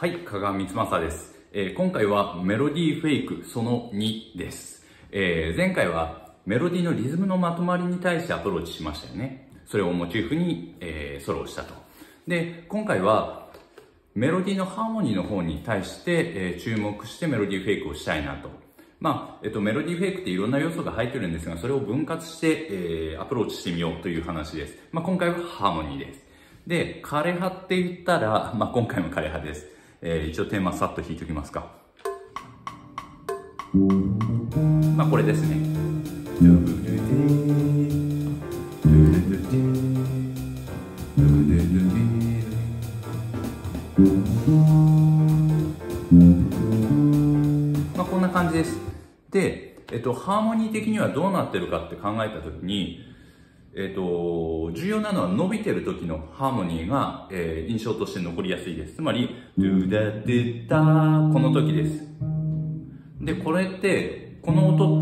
はい、加賀光正です。今回はメロディーフェイクその2です。前回はメロディーのリズムのまとまりに対してアプローチしましたよね。それをモチーフに、ソロをしたと。で、今回はメロディーのハーモニーの方に対して、注目してメロディーフェイクをしたいなと。メロディーフェイクっていろんな要素が入ってるんですが、それを分割して、アプローチしてみようという話です。今回はハーモニーです。で、枯葉って言ったら、今回も枯葉です。一応テーマさっと弾いておきますか。これですね。こんな感じです。で、ハーモニー的にはどうなってるかって考えたときに、重要なのは伸びてる時のハーモニーが、印象として残りやすいです。つまり、ドゥダドゥダー、この時です。で、これって、この音って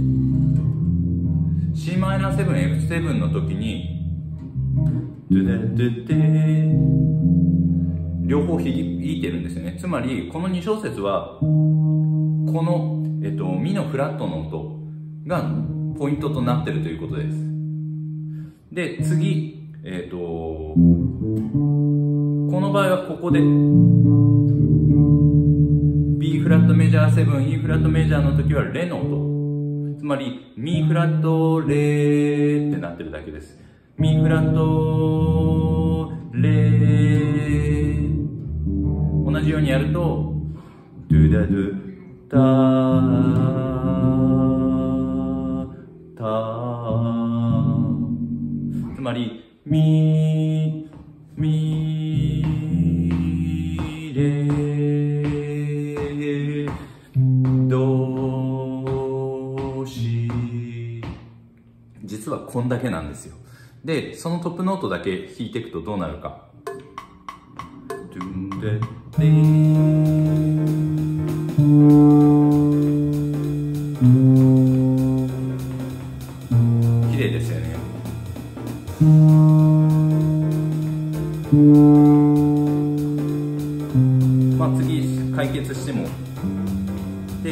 、Cm7、F7 の時に、ドゥダドゥデー、両方弾いてるんですよね。つまり、この2小節は、この、ミのフラットの音がポイントとなっているということです。で、次、この場合はここで B フラットメジャー7、E フラットメジャーの時はレの音。つまり、ミフラットレってなってるだけです。ミフラットレ。同じようにやると、ドゥダドゥタタ。つまり、ミレドシ。実はこんだけなんですよ。で、そのトップノートだけ弾いていくとどうなるか。綺麗ですよね。次解決しても、で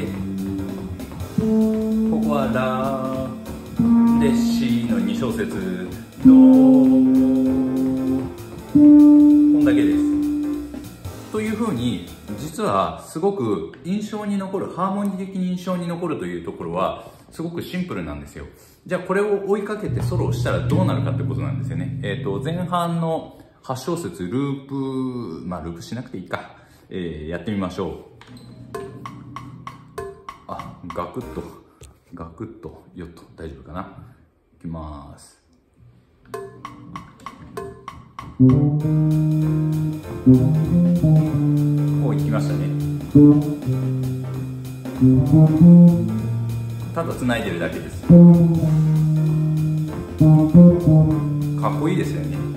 ここはラで C の2小節ド、こんだけです。というふうに、実はすごく印象に残る、ハーモニー的に印象に残るというところはすごくシンプルなんですよ。じゃあこれを追いかけてソロをしたらどうなるかってことなんですよね。前半の8小節ループ、ループしなくていいか。やってみましょう。ガクッと、よっと、大丈夫かな。いきます。お、いきましたね。ただ繋いでるだけです。かっこいいですよね。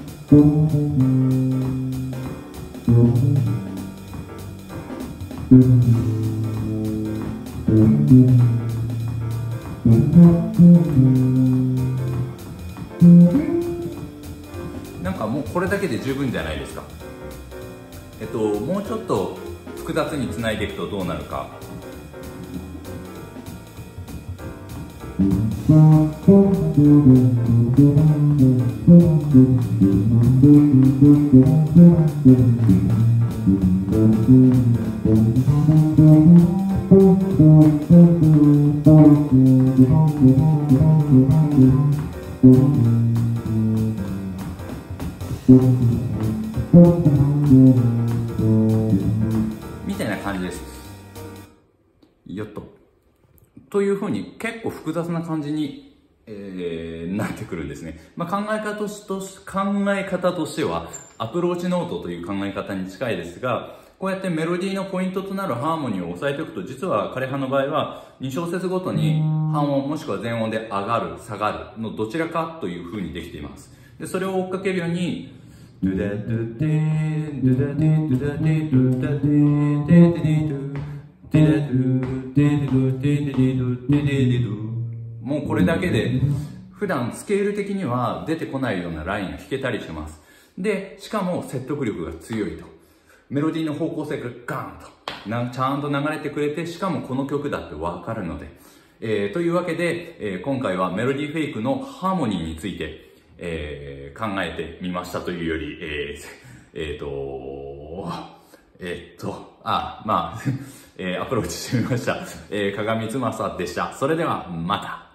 なんかもうこれだけで十分じゃないですか。もうちょっと複雑につないでいくとどうなるか。みたいな感じです。よっと。というふうに結構複雑な感じに、なってくるんですね。考え方としてはアプローチノートという考え方に近いですが、こうやってメロディーのポイントとなるハーモニーを押さえておくと、実は枯葉の場合は2小節ごとに半音もしくは全音で上がる、下がるのどちらかというふうにできています。で、それを追っかけるように、ドゥダドゥデー、ドゥダデー、ドゥダデー、ドゥダデー、デーデードゥ、デードゥ、デードゥ、デーデードゥ、デーデードゥ。もうこれだけで普段スケール的には出てこないようなラインが弾けたりします。で、しかも説得力が強いと。 メロディーの方向性がガーンとちゃんと流れてくれて、しかもこの曲だってわかるので、というわけで、今回はメロディーフェイクのハーモニーについて、考えてみましたというより、アプローチしてみました。鏡つまさでした。それではまた。